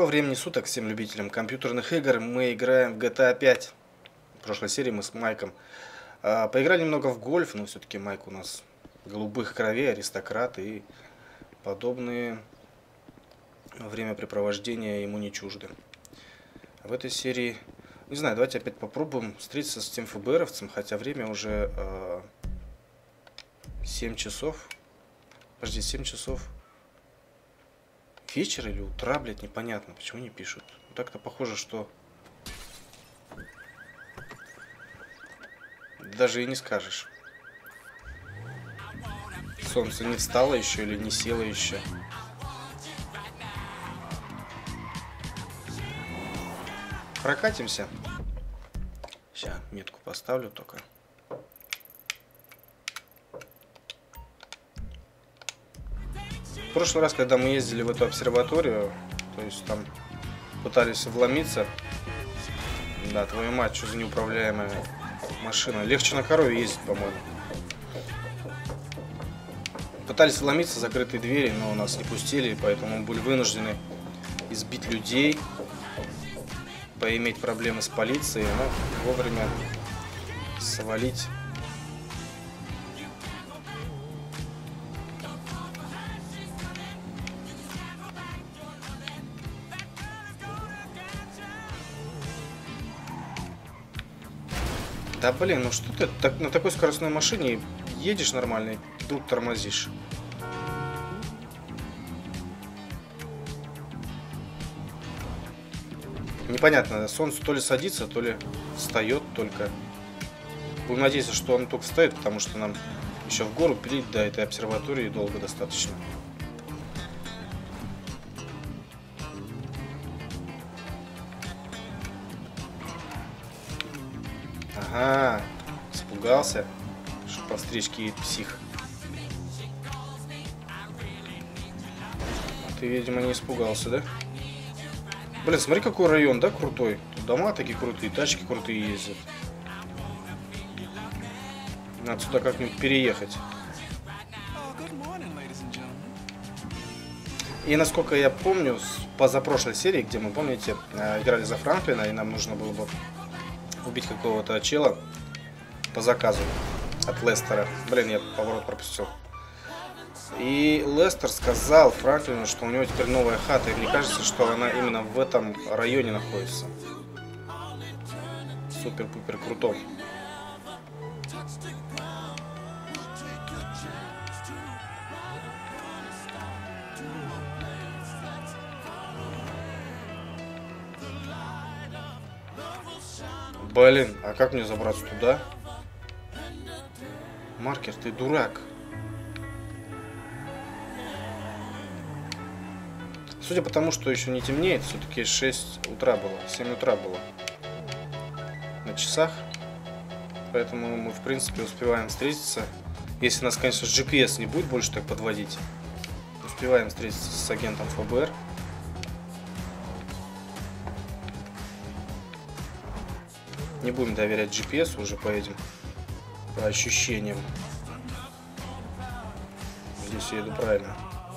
Доброго времени суток всем любителям компьютерных игр. Мы играем в GTA 5. В прошлой серии мы с Майком поиграли немного в гольф, но все-таки Майк у нас голубых кровей, аристократ, и подобные времяпрепровождения ему не чужды. В этой серии, не знаю, давайте опять попробуем встретиться с тем ФБРовцем, хотя время уже 7 часов. Подожди, 7 часов вечера или утра, блядь, непонятно, почему не пишут. Так-то похоже, что даже и не скажешь. Солнце не встало еще или не село еще. Прокатимся. Сейчас метку поставлю только. В прошлый раз, когда мы ездили в эту обсерваторию, то есть там пытались вломиться. Да, твою мать, что за неуправляемая машина. Легче на корове ездить, по-моему. Пытались вломиться, закрытые двери, но нас не пустили, поэтому мы были вынуждены избить людей, поиметь проблемы с полицией, но вовремя свалить. Да блин, ну что ты так, на такой скоростной машине едешь нормально и вдруг тормозишь? Непонятно, солнце то ли садится, то ли встает только. Будем надеяться, что он только встает, потому что нам еще в гору пилить до этой обсерватории долго достаточно. Ага, испугался, что по встречке едет псих. Ты, видимо, не испугался, да? Блин, смотри, какой район, да, крутой. Тут дома такие крутые, тачки крутые ездят. Надо сюда как-нибудь переехать. И насколько я помню, с позапрошлой серии, где мы, помните, играли за Франклина, и нам нужно было бы убить какого-то чела по заказу от Лестера. Блин, я поворот пропустил. И Лестер сказал Франклину, что у него теперь новая хата, и мне кажется, что она именно в этом районе находится. Супер-пупер крутом. Блин, а как мне забраться туда? Маркер, ты дурак. Судя по тому, что еще не темнеет, все-таки 6 утра было, 7 утра было на часах. Поэтому мы, в принципе, успеваем встретиться. Если нас, конечно, GPS не будет больше так подводить, успеваем встретиться с агентом ФБР. Не будем доверять GPS, уже поедем по ощущениям. Здесь я еду правильно.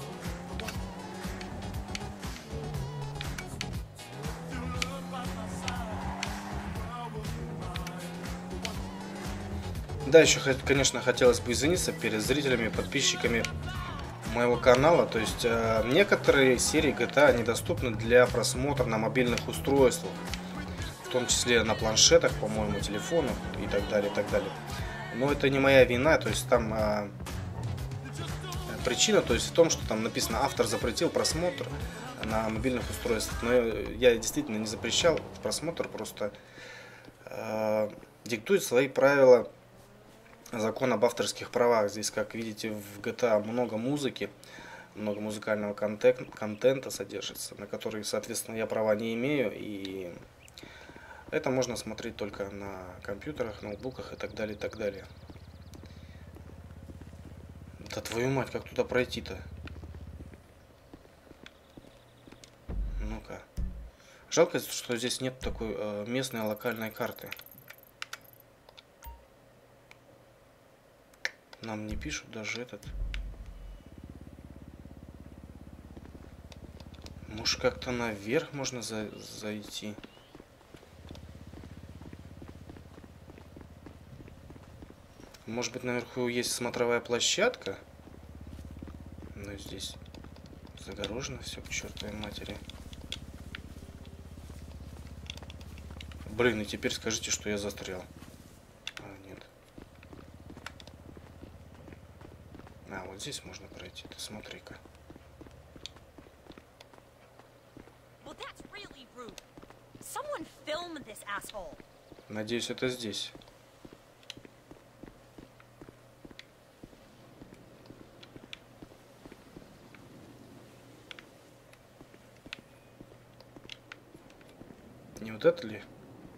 Да, еще, конечно, хотелось бы извиниться перед зрителями, подписчиками моего канала. То есть некоторые серии GTA недоступны для просмотра на мобильных устройствах, в том числе на планшетах, по-моему, телефонах и так далее, и так далее. Но это не моя вина, то есть там причина, то есть в том, что там написано, автор запретил просмотр на мобильных устройствах. Но я действительно не запрещал просмотр, просто диктует свои правила закон об авторских правах. Здесь, как видите, в GTA много музыки, много музыкального контента содержится, на который, соответственно, я права не имею, и это можно смотреть только на компьютерах, ноутбуках и так далее, и так далее. Да твою мать, как туда пройти-то? Ну-ка. Жалко, что здесь нет такой местной локальной карты. Нам не пишут даже этот Может, как-то наверх можно зайти? Может быть, наверху есть смотровая площадка? Но здесь загорожено все к чертовой матери. Блин, и теперь скажите, что я застрял. А, нет. А, вот здесь можно пройти. Ты смотри-ка. Надеюсь, это здесь. Не вот это ли?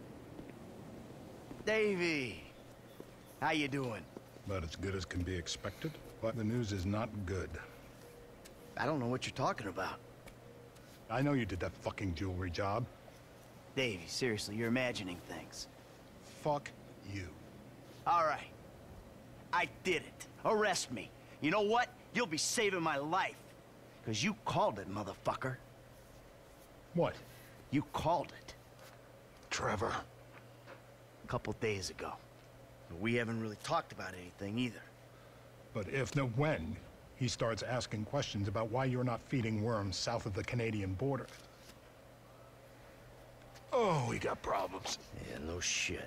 Davey, how you doing? About as good as can be expected, but the news is not good. I don't know what you're talking about. I know you did that fucking jewelry job. Davey, seriously, you're imagining things. Fuck you. All right. I did it. Arrest me. You know what? You'll be saving my life. Because you called it, motherfucker. What? You called it. Trevor. A couple days ago. We haven't really talked about anything either. But if, no, when he starts asking questions about why you're not feeding worms south of the Canadian border. Oh, we got problems. Yeah, no shit.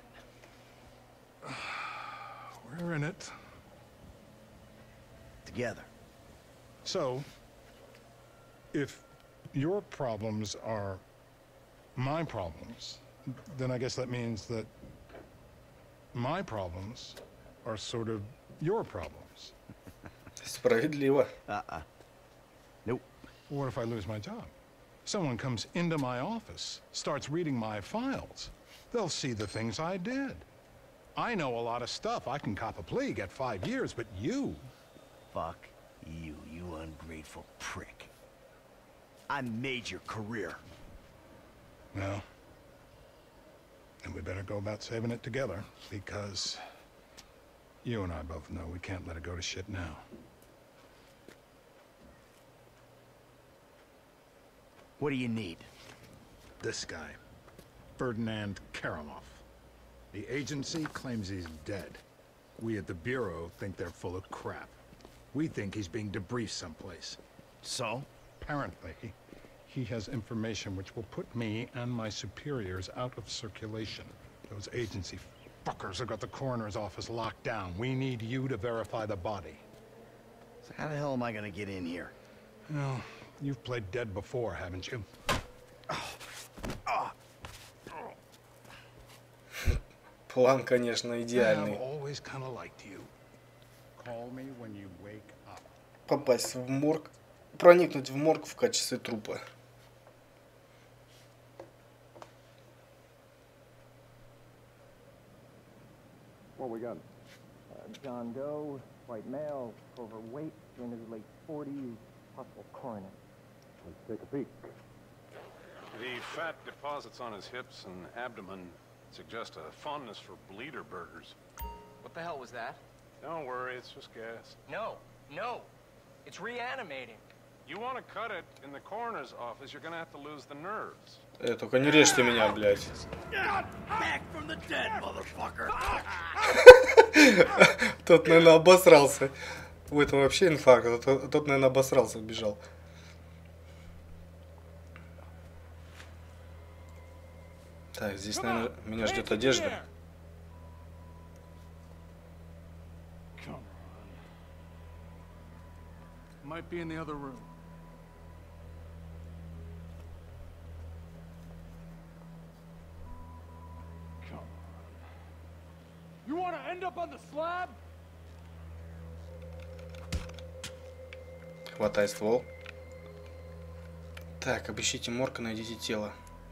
We're in it. Together. So, if your problems are my problems, then I guess that means that my problems are sort of your problems. Справедливо. Nope. What if I lose my job? Someone comes into my office, starts reading my files. They'll see the things I did. I know a lot of stuff. I can cop a plea, get 5 years, but you... Fuck you, you ungrateful prick. I made your career. Well, then we better go about saving it together, because you and I both know we can't let it go to shit now. What do you need? This guy, Ferdinand Kerimov. The agency claims he's dead. We at the Bureau think they're full of crap. We think he's being debriefed someplace. So? Apparently, he has information which will put me and my superiors out of circulation. Those agency fuckers have got the coroner's office locked down. We need you to verify the body. So how the hell am I gonna get in here? Well, you've played dead before, haven't you? План, конечно, идеальный. I've always kind of liked you. Call me when you wake up. Попасть в морг, проникнуть в морг в качестве трупа. What we got? John Doe, white male, overweight, in his late 40s, possible coroner. Let's take a peek. The fat deposits on his hips and abdomen suggest a fondness for bleeder burgers. What the hell was that? Don't worry, it's just gas. No. It's reanimating. You want to cut it in the coroner's office, you're gonna have to lose the nerves. Только не режьте меня, блядь. Back from the dead, motherfucker! Тот, наверное, обосрался. У этого вообще инфаркт. Тот, наверное, обосрался, убежал. Так, здесь, наверное, меня ждет одежда. Might be in the other room. Come on. You want to end up on the slab? Хватай ствол. Так, обыщите морг и найдите тело.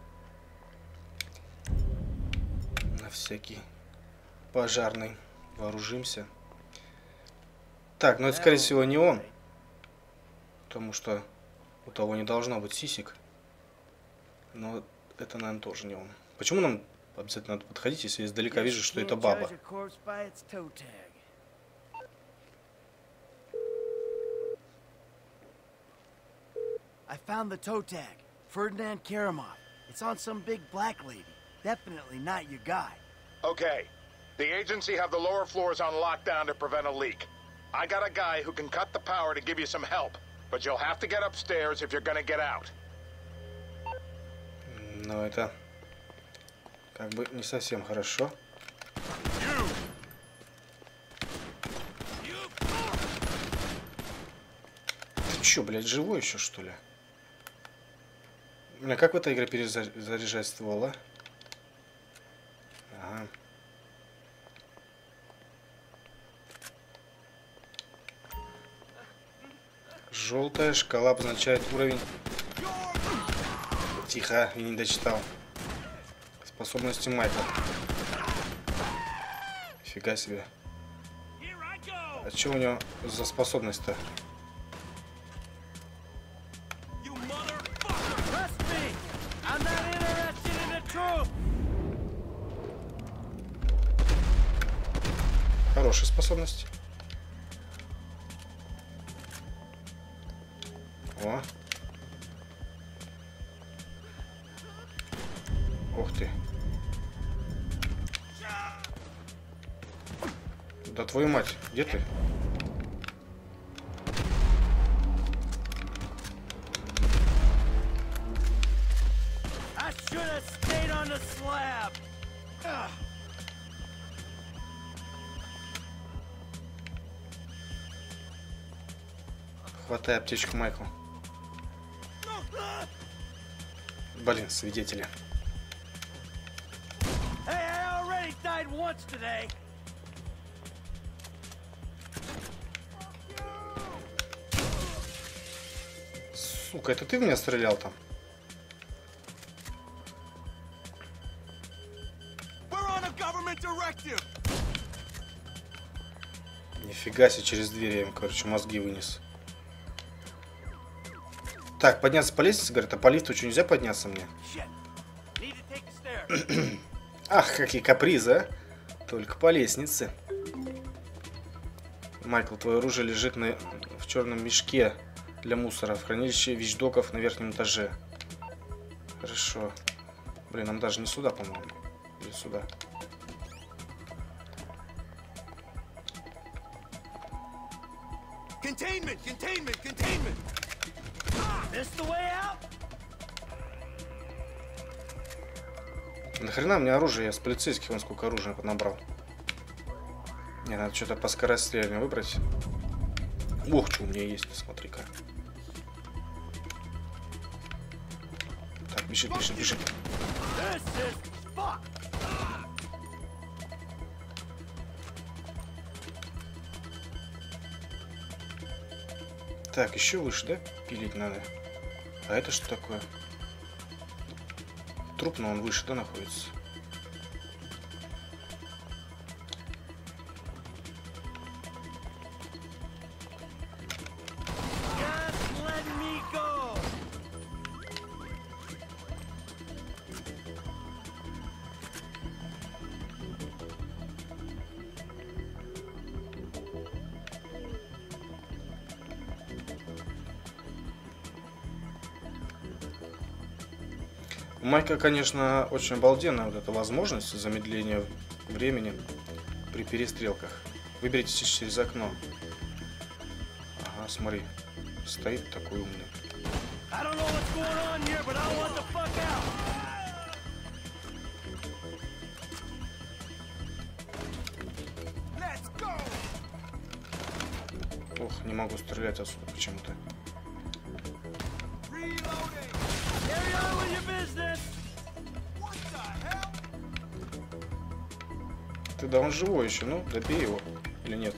На всякий пожарный. Вооружимся. Так, ну это, скорее всего, не он. Потому что у того не должно быть сисек. Но это, наверное, тоже не он. Почему нам обязательно надо подходить, если я издалека вижу, что это баба? I found the toe tag. Ferdinand Karamov. It's on some big black lady. Definitely not your guy. Okay. The agency have the lower floors on lockdown to prevent a leak. I got a guy who can cut the power to give you some help. But you'll have to get upstairs if you're gonna get out. Ну, это как бы не совсем хорошо. Ты чё, блядь, живой еще, что ли? Бля, как в этой игре перезаряжать ствол, а? Ага. Желтая шкала обозначает уровень. Тихо, я не дочитал. Способности Майкла. Фига себе. А что у него за способность-то? Хорошая способность. О. Ух ты. Да твою мать, где ты? Хватай аптечку, Майкл. Блин, свидетели. Сука, это ты в меня стрелял там? Нифига себе, через дверь я им, короче, мозги вынес. Так, подняться по лестнице, говорят, а по лифту что, нельзя подняться мне? Ах, какие капризы, а? Только по лестнице. Майкл, твое оружие лежит в черном мешке для мусора в хранилище вещдоков на верхнем этаже. Хорошо. Блин, нам даже не сюда, по-моему. Или сюда. Containment! Containment! Containment! This the way out? Нахрена мне оружие? Я с полицейских вон сколько оружия набрал. Не, надо что-то по скорострельному выбрать. Ох, что у меня есть, смотри-ка. Так, бежит, бежит, бежит. Так, еще выше, да? Пилить надо. А это что такое? Труп, но он выше, да, находится? У Майка, конечно, очень обалденная вот эта возможность замедления времени при перестрелках. Выберите через окно. Ага, смотри. Стоит такой умный. Ох, не могу стрелять отсюда почему-то. Ты, да он живой еще, ну, добей его. Или нет?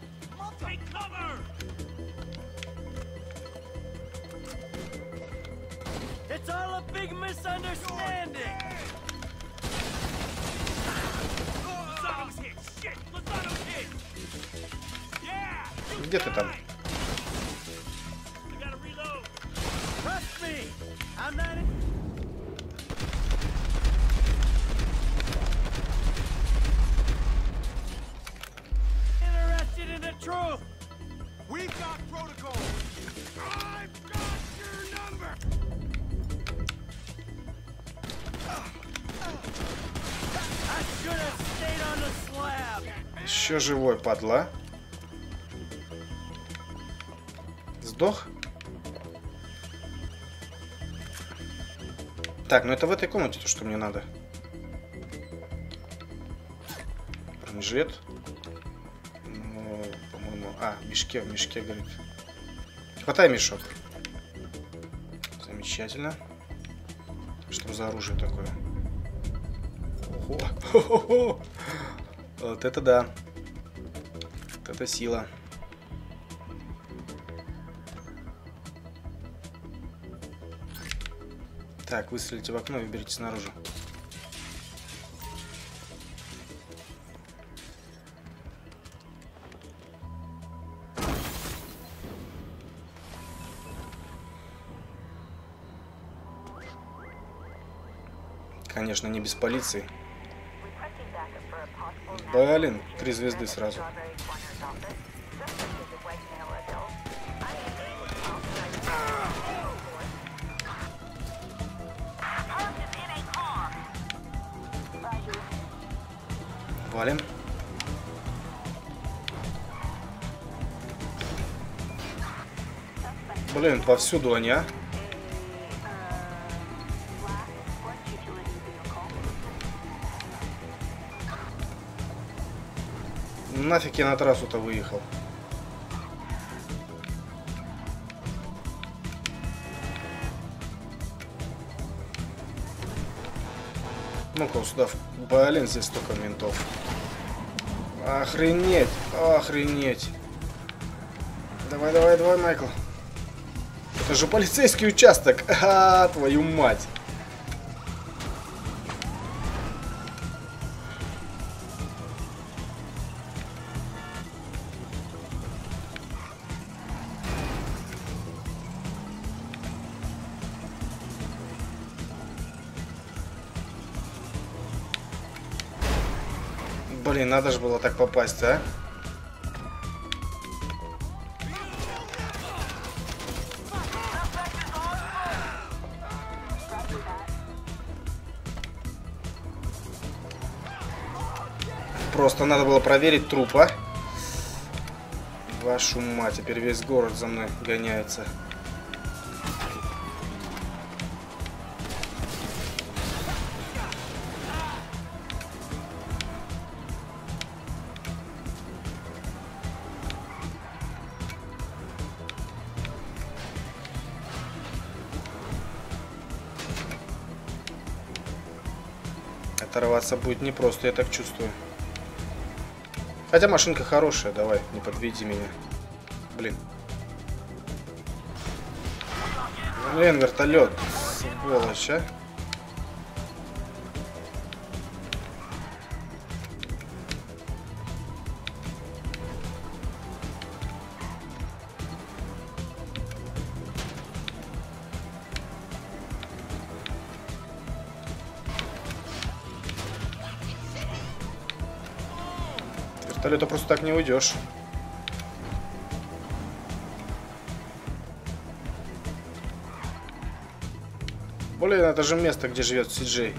Где ты там? Еще живой, падла. Сдох? Так, ну это в этой комнате то, что мне надо. Бронежилет. Ну, по-моему... А, в мешке горит. Хватай мешок. Замечательно. Что за оружие такое? Ого. Вот это да. Вот это сила. Так, выстрелите в окно и выберитесь наружу. Конечно, не без полиции. Блин, 3 звезды сразу. Валим. Блин, повсюду они, а? Нафиг я на трассу-то выехал. Ну-ка, сюда. Блин, здесь столько ментов. Охренеть, охренеть. Давай, давай, давай, Майкл. Это же полицейский участок. А, твою мать. Блин, надо же было так попасть, а? Просто надо было проверить труп, а? Вашу мать, теперь весь город за мной гоняется. Оторваться будет непросто, я так чувствую. Хотя машинка хорошая, давай, не подведи меня. Блин. Блин, вертолет. Сволочь, а. Вертолета просто так не уйдешь. Блин, это же место, где живет Си-Джей.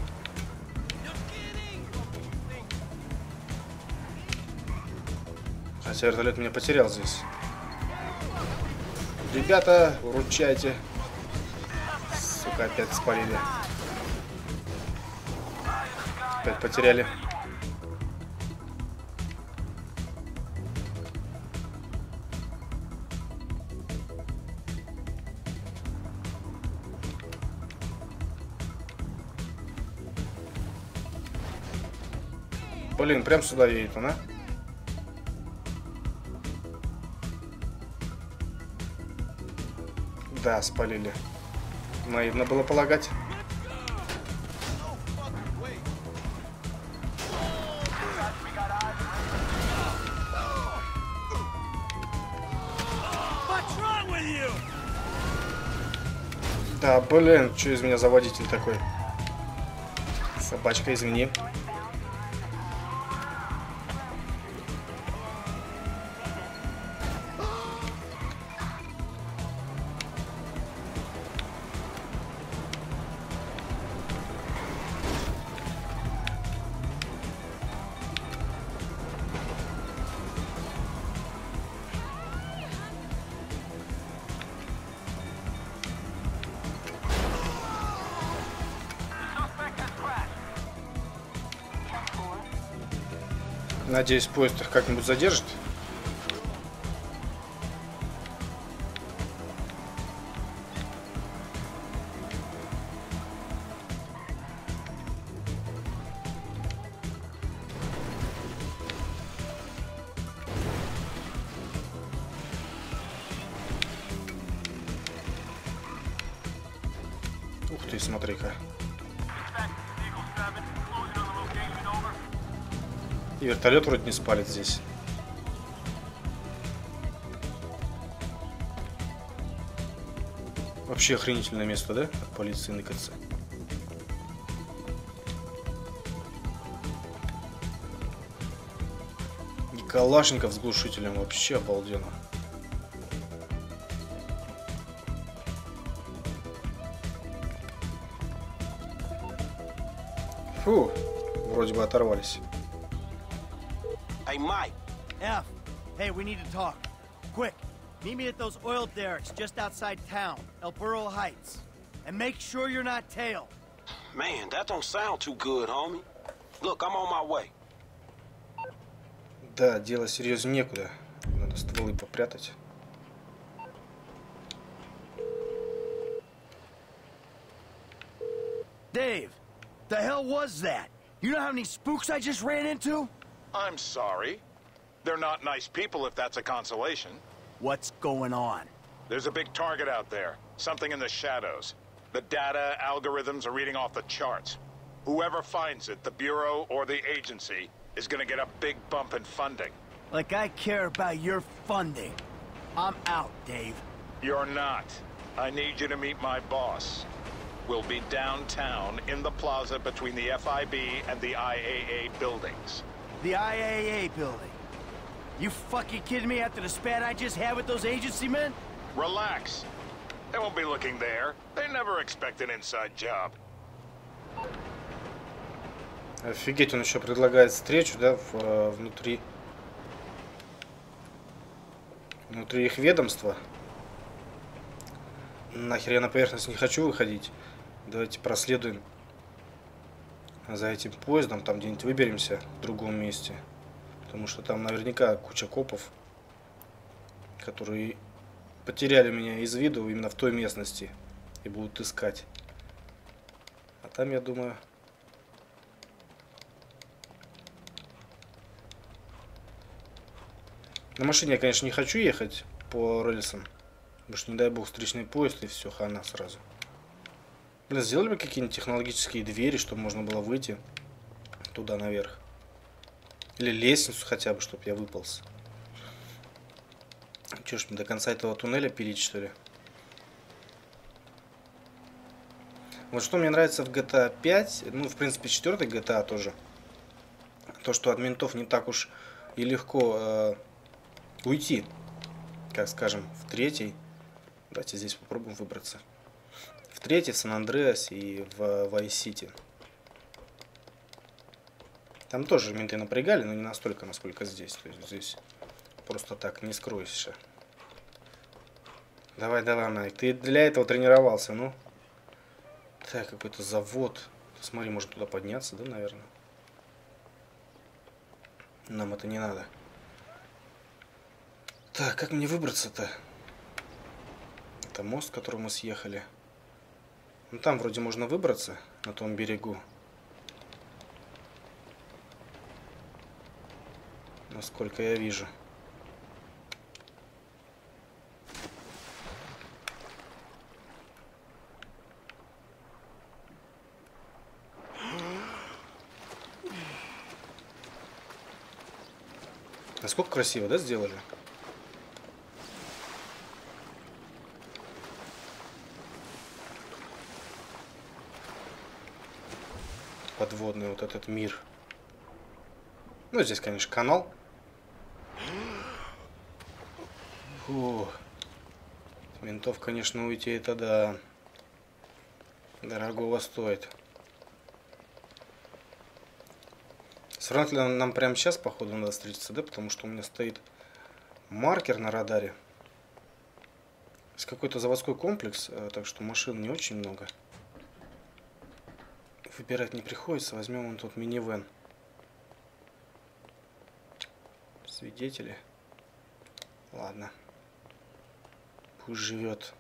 Хотя вертолет меня потерял здесь. Ребята, выручайте. Сука, опять спалили. Опять потеряли. Блин, прям сюда едет она. Да, спалили. Наивно было полагать. Да, блин, что из меня за водитель такой? Собачка, извини. Надеюсь, поезд их как-нибудь задержит. Ух ты, смотри-ка. И вертолет вроде не спалит здесь. Вообще охренительное место, да? От полиции ныкаться. И калашников с глушителем вообще обалденно. Фу, вроде бы оторвались. Hey, Mike. F. Hey, we need to talk. Quick. Meet me at those oil derricks just outside town, El Burro Heights. And make sure you're not tailed. Man, that don't sound too good, homie. Look, I'm on my way. Да, дело серьезнее некуда. Надо стволы попрятать. Dave, the hell was that? You know how many spooks I just ran into? I'm sorry. They're not nice people if that's a consolation. What's going on? There's a big target out there. Something in the shadows. The data algorithms are reading off the charts. Whoever finds it, the Bureau or the agency, is gonna get a big bump in funding. Like I care about your funding. I'm out, Dave. You're not. I need you to meet my boss. We'll be downtown in the plaza between the FIB and the IAA buildings. The IAA building. You fucking kidding me after the spat I just had with those agency men? Relax. They won't be looking there. They never expect an inside job. Офигеть, он еще предлагает встречу, да, внутри их ведомства. Нахер я на поверхность не хочу выходить. Давайте проследуем за этим поездом, там где-нибудь выберемся в другом месте. Потому что там наверняка куча копов, которые потеряли меня из виду именно в той местности и будут искать. А там, я думаю... На машине я, конечно, не хочу ехать по рельсам. Потому что, не дай бог, встречный поезд, и все, хана сразу. Блин, сделали бы какие-нибудь технологические двери, чтобы можно было выйти туда наверх. Или лестницу хотя бы, чтобы я выполз. Че ж мне до конца этого туннеля пилить, что ли? Вот что мне нравится в GTA 5, ну, в принципе, 4-й GTA тоже. То, что от ментов не так уж и легко уйти. Как, скажем, в 3-й. Давайте здесь попробуем выбраться. В 3-й, в Сан-Андреасе и в Vice-City. Там тоже менты напрягали, но не настолько, насколько здесь. То есть здесь просто так не скроешься. Давай, давай, Найк. Ты для этого тренировался, ну. Так, какой-то завод. Смотри, можно туда подняться, да, наверное? Нам это не надо. Так, как мне выбраться-то? Это мост, с которого мы съехали. Ну, там вроде можно выбраться, на том берегу. Насколько я вижу. Насколько красиво, да, сделали? Подводный вот этот мир. Ну, здесь, конечно, канал. Фу. Ментов, конечно, уйти это да. Дорогого стоит. С Франклином нам прямо сейчас, походу, надо встретиться, да? Потому что у меня стоит маркер на радаре. Есть какой-то заводской комплекс, так что машин не очень много. Выбирать не приходится. Возьмем вон тот минивэн. Свидетели. Ладно. Пусть живет.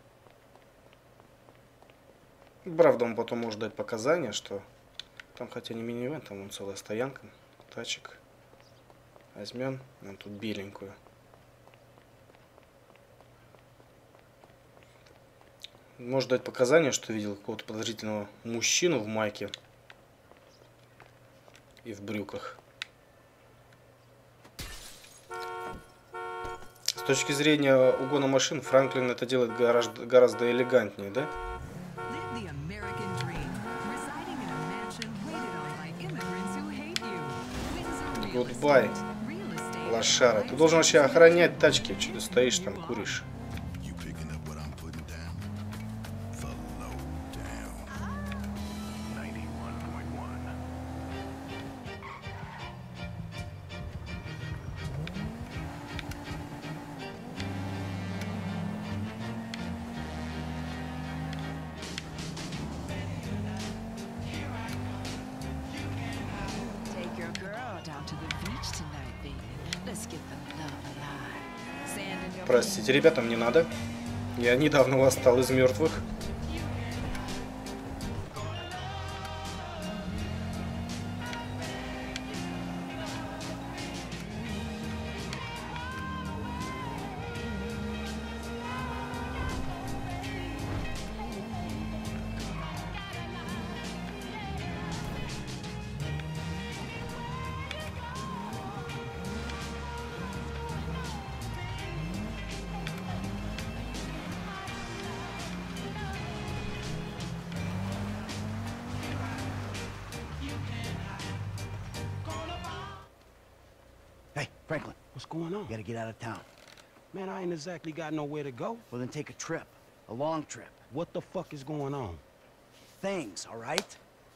Правда, он потом может дать показания, что там, хотя не минивэн, там вон целая стоянка тачек. Возьмем нам тут беленькую. Может дать показания, что видел какого-то подозрительного мужчину в майке и в брюках. С точки зрения угона машин, Франклин это делает гораздо элегантнее, да? Гудбай, лошара. Ты должен вообще охранять тачки. Что ты стоишь там, куришь? Простите, ребята, мне надо. Я недавно восстал из мертвых. Hey, Franklin. What's going on? You gotta get out of town. Man, I ain't exactly got nowhere to go. Well, then take a trip. A long trip. What the fuck is going on? Things, all right?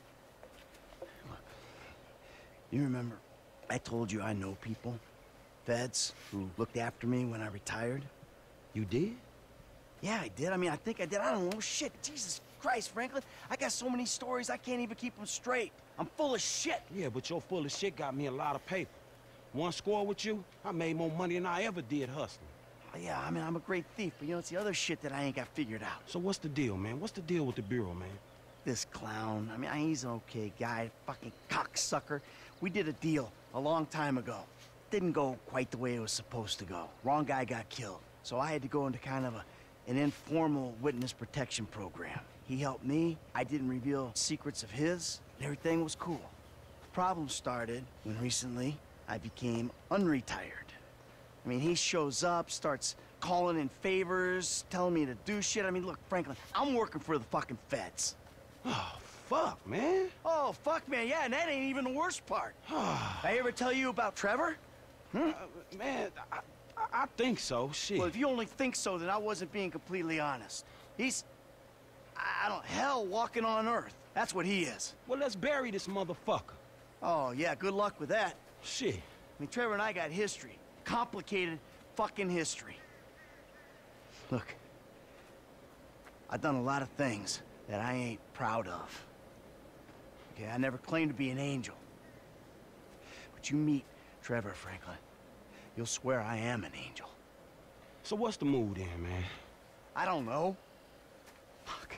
Look, you remember I told you I know people, feds, who looked after me when I retired? You did? Yeah, I did. I mean, I think I did. I don't know. Shit. Jesus Christ, Franklin. I got so many stories, I can't even keep them straight. I'm full of shit. Yeah, but your full of shit got me a lot of paper. One score with you, I made more money than I ever did hustling. Yeah, I mean, I'm a great thief, but you know, it's the other shit that I ain't got figured out. So what's the deal, man? What's the deal with the Bureau, man? This clown, I mean, he's an okay guy, fucking cocksucker. We did a deal a long time ago. Didn't go quite the way it was supposed to go. Wrong guy got killed. So I had to go into kind of an informal witness protection program. He helped me, I didn't reveal secrets of his, and everything was cool. The problem started when recently I became unretired. I mean, he shows up, starts calling in favors, telling me to do shit. I mean, look, Franklin, I'm working for the fucking feds. Oh, fuck, man. Oh, fuck, man, yeah, and that ain't even the worst part. I ever tell you about Trevor? Man, I think so, shit. Well, if you only think so, then I wasn't being completely honest. He's, I don't, hell walking on Earth. That's what he is. Well, let's bury this motherfucker. Oh, yeah, good luck with that. Shit. I mean, Trevor and I got history. Complicated fucking history. Look, I've done a lot of things that I ain't proud of. Okay, I never claimed to be an angel. But you meet Trevor, Franklin, you'll swear I am an angel. So what's the mood then, man? I don't know. Look,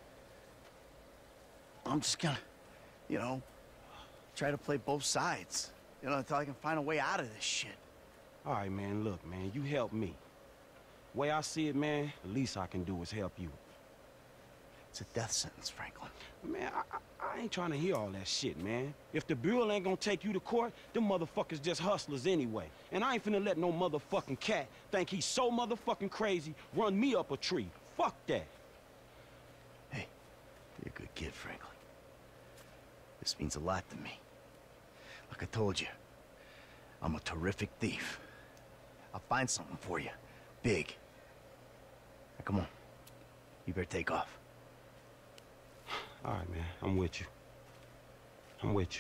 I'm just gonna, you know, try to play both sides. You know, until I can find a way out of this shit. All right, man, look, man, you help me. Way I see it, man, the least I can do is help you. It's a death sentence, Franklin. Man, I ain't trying to hear all that shit, man. If the Bureau ain't gonna take you to court, them motherfuckers just hustlers anyway. And I ain't finna let no motherfucking cat think he's so motherfucking crazy, run me up a tree. Fuck that. Hey, you're a good kid, Franklin. This means a lot to me. Like I told you, I'm a terrific thief. I'll find something for you. Big. Now, come on. You better take off. All right, man. I'm with you. I'm with you.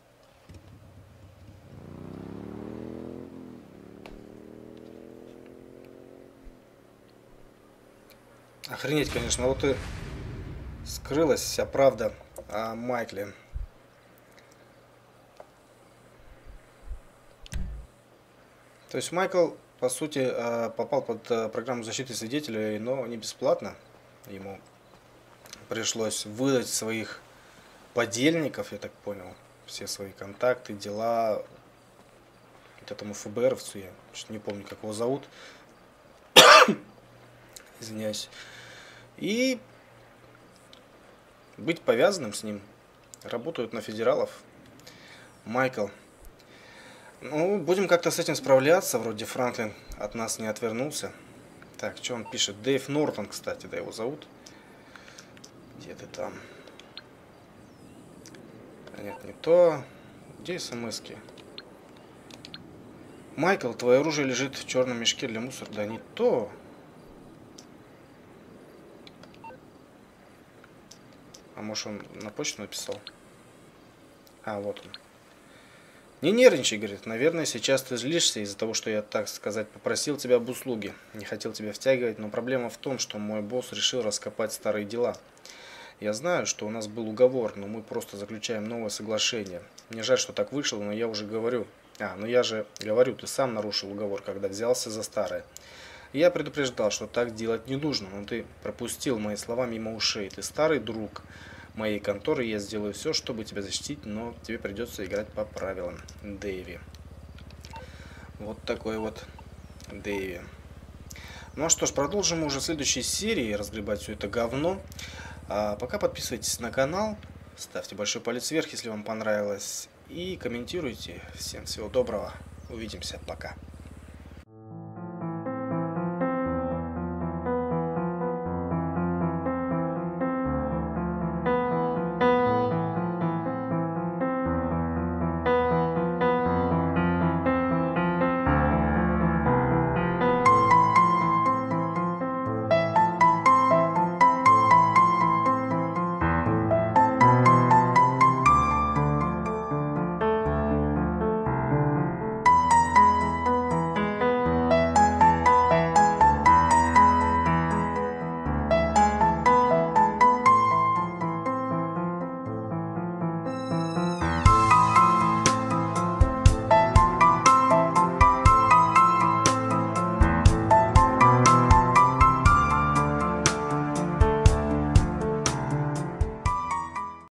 Охренеть, конечно. Вот и скрылась вся правда о Майкле. То есть Майкл, по сути, попал под программу защиты свидетелей, но не бесплатно. Ему пришлось выдать своих подельников, я так понял, все свои контакты, дела вот этому ФБРовцу, я не помню, как его зовут. Извиняюсь. И быть повязанным с ним. Работают на федералов. Майкл. Ну, будем как-то с этим справляться. Вроде Франклин от нас не отвернулся. Так, что он пишет? Дэйв Нортон, кстати, да, его зовут. Где ты там? Нет, не то. Где смс-ки? Майкл, твое оружие лежит в черном мешке для мусора. Да не то. А может он на почту написал? А, вот он. Не нервничай, говорит. Наверное, сейчас ты злишься из-за того, что я, так сказать, попросил тебя об услуге. Не хотел тебя втягивать, но проблема в том, что мой босс решил раскопать старые дела. Я знаю, что у нас был уговор, но мы просто заключаем новое соглашение. Мне жаль, что так вышло, но я уже говорю. Но я же говорю, ты сам нарушил уговор, когда взялся за старое. Я предупреждал, что так делать не нужно, но ты пропустил мои слова мимо ушей. Ты старый друг моей конторы, я сделаю все, чтобы тебя защитить, но тебе придется играть по правилам. Дэйви. Вот такой вот Дэйви. Ну а что ж, продолжим уже в следующей серии разгребать все это говно. А пока подписывайтесь на канал, ставьте большой палец вверх, если вам понравилось, и комментируйте. Всем всего доброго. Увидимся. Пока.